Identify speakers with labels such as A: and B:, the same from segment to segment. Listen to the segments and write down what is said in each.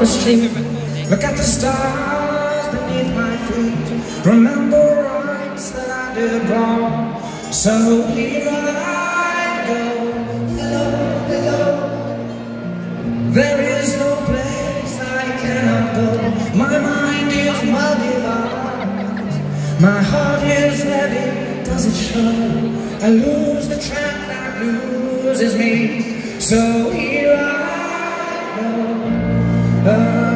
A: the street. Look at the stars beneath my feet. Remember rights that I did wrong. So here I go. Hello, hello. There is no place I cannot go. My mind is muddy-eyed. My heart is heavy, does it show? I lose the track that loses me. So here I go.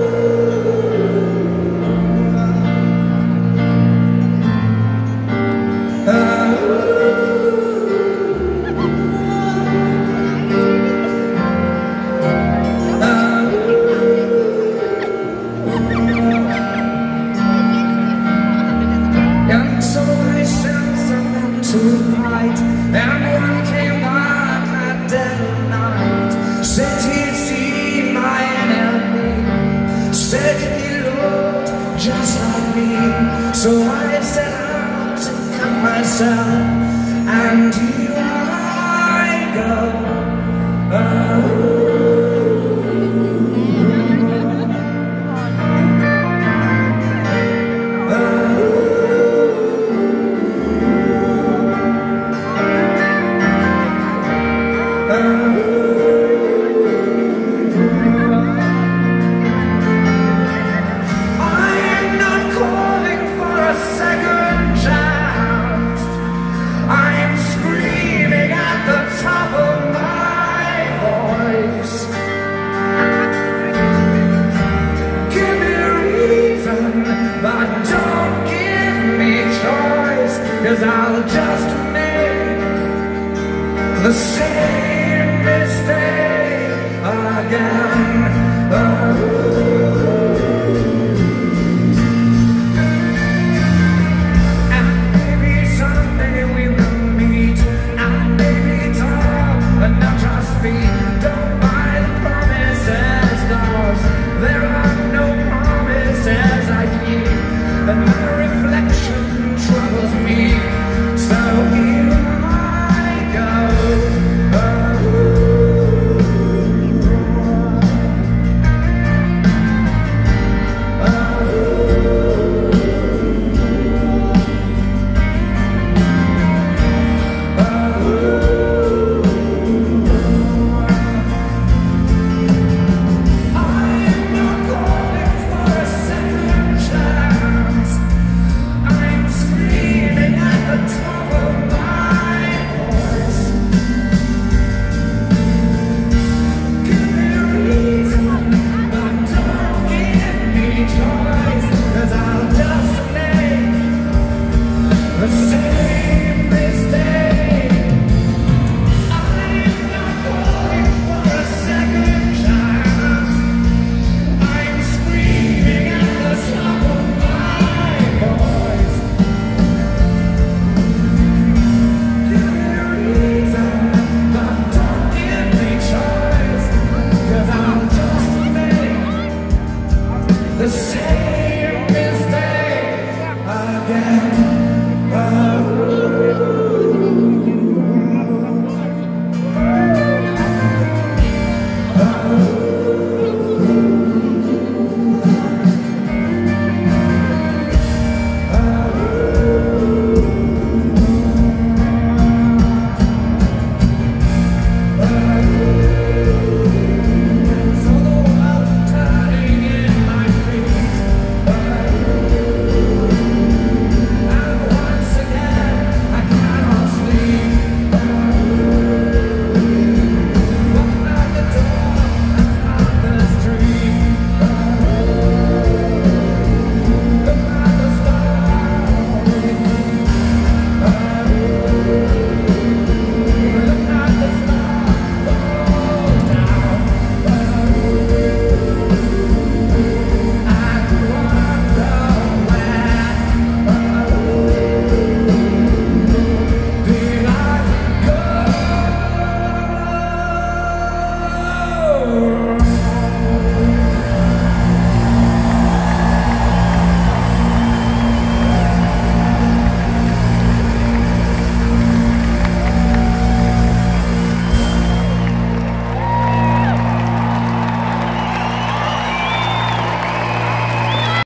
A: And so I sent someone to fight, and one came back at dead of night. Said he'd seen my enemy, said he looked just like me. So I set out to cut myself, and